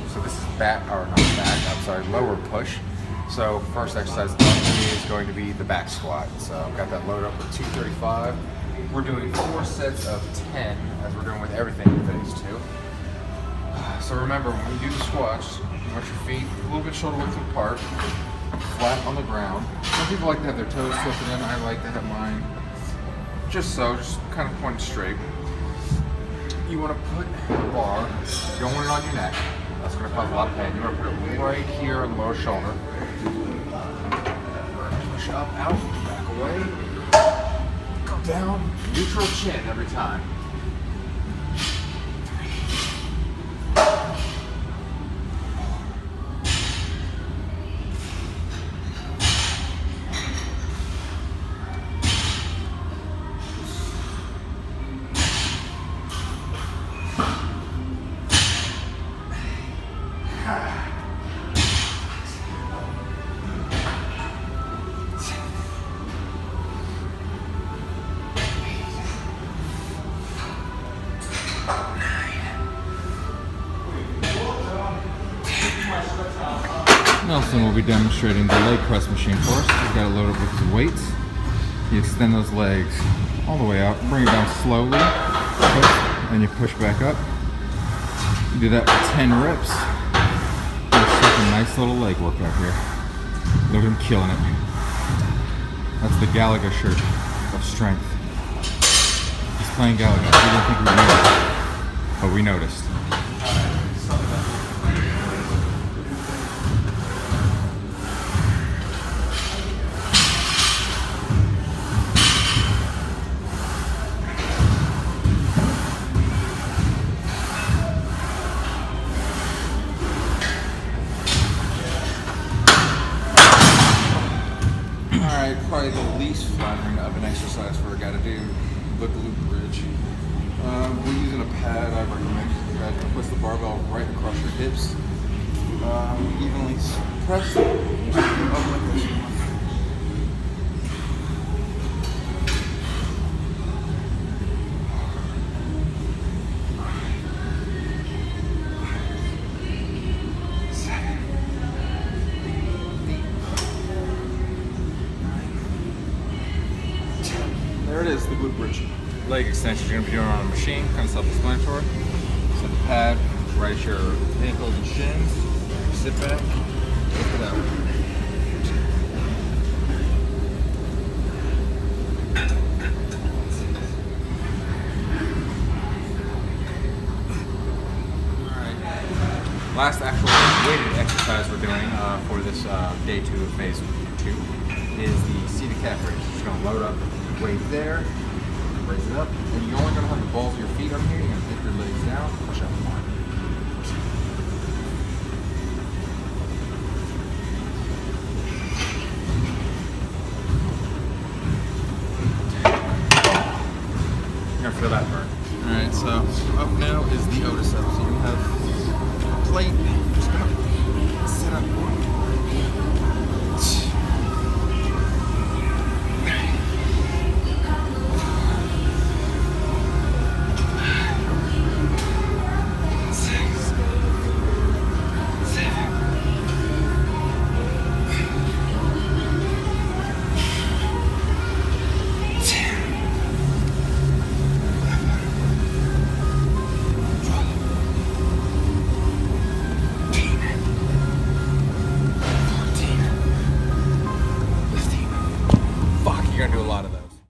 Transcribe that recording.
So this is lower push. So first exercise is going to be the back squat. So I've got that loaded up with 235. We're doing 4 sets of 10, as we're doing with everything in phase 2. So remember, when you do the squats, you want your feet a little bit shoulder width apart, flat on the ground. Some people like to have their toes tilted in. I like to have mine just kind of pointed straight. You want to put the bar, you don't want it on your neck. That's going to cause a lot of pain. You want to put it right here on the lower shoulder. Push up, out, back away. Go down, neutral chin every time. Nelson will be demonstrating the leg press machine for us. He's got it loaded with his weights. You extend those legs all the way out, bring it down slowly, and you push back up. You do that for 10 reps. Just like a nice little leg workout here. Look at him killing it. That's the Galaga shirt of strength. He's playing Galaga. We didn't think we noticed, but we noticed. Probably the least flattering of an exercise for a guy to do, the glute bridge. We're using a pad. I recommend using a pad to push the barbell right across your hips. Evenly press up like this. There it is, the glute bridge. Leg extensions you're going to be doing on a machine, kind of self-explanatory. Set the pad right at your ankles and shins. Sit back, lift it out. Alright. Last actual weighted exercise we're doing for this day 2 of phase 2 is the seated calf raise. Just going to load up weight there, raise it up, and you're only going to have the balls of your feet on here. You're going to dip your legs down, push up more. You're going to feel that burn. Alright, so up now is the Otis up. So you have a plate